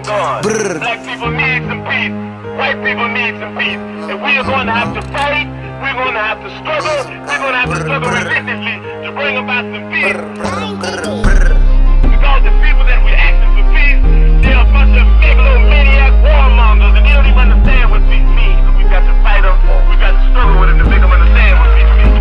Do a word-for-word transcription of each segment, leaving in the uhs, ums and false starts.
guns. Brr. Black people need some peace. White people need some peace. And we are going to have to fight. We're going to have to struggle. We're going to have to struggle relentlessly to bring about some peace. Because the people that we're asking for peace, they're a bunch of megalomaniac warmongers, and they don't even understand what peace means. So we've got to fight them. We've got to struggle with them to make them understand what peace means.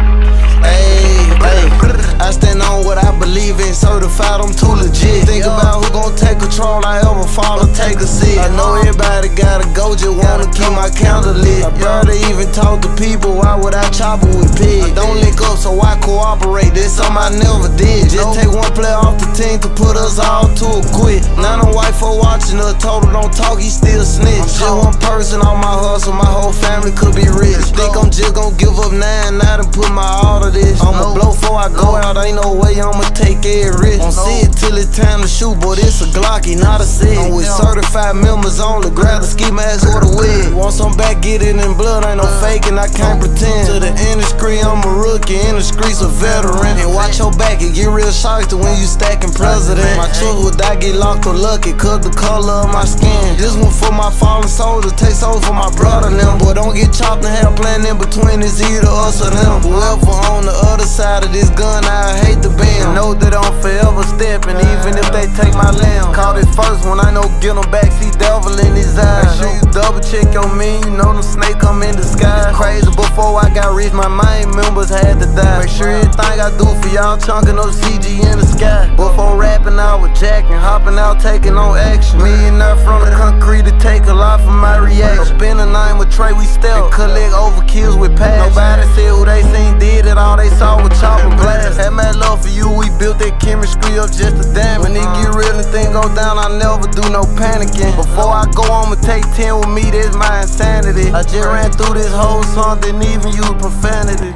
Hey, hey, I stand on what I believe in, certified, I'm too legit. Think about who gon' take control, I ever fall or take a seat. I know everybody gotta go, just wanna keep my candle lit. I barely even talk to people, why would I chop it with pigs? I don't link up, so I cooperate, this something I never did. Just take one player off the team to put us all to a quit. Now them white folk watching us, told him don't talk, he still snitch. Just one person on my hustle, my whole family could be rich. Think I'm just gon' give up nine, now and put my all to this. I'ma blow before I go out, ain't no way I'ma take every risk. Won't see it till it's time to shoot, but it's a Glocky, not a Sig. I'm with certified members only, grab the ski mask or the wig. Want some back, get it in blood, ain't no faking, I can't pretend. To the industry, I'm a rookie, in the streets a veteran. And watch your back, it get real shocked when you stacking president. My truck would die, get locked or lucky, cause the color of my skin. This one for my fallen soldiers, take souls for my brother and them. Boy, don't get chopped and have plan in between, it's either us or them. Whoever on the other side of this gun, I hate the band. Know that I'm forever stepping, even if they take my limb. Caught it first when I know get them back, see devil in his eyes. Make sure you double check your mean, you know them snake come in disguise. Crazy before I got rich, my main members had to die. Make sure everything I do for y'all chunking up C G in the sky. Before rapping I was jacking, hopping out taking on action. Millionaire from the concrete to take a lot from my reaction. Up in the nine with Trey we stealth, collect overkills with passion. Nobody said who they seen did it, all they saw was chop and blast. Had mad love for you, we built that chemistry up just to damn. When it get real and things go down, I never do no panicking. Before I go, I'ma take ten with me, that's my insanity. I just ran through this whole song, didn't even use profanity.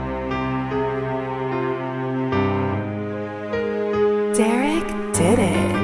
Derek did it.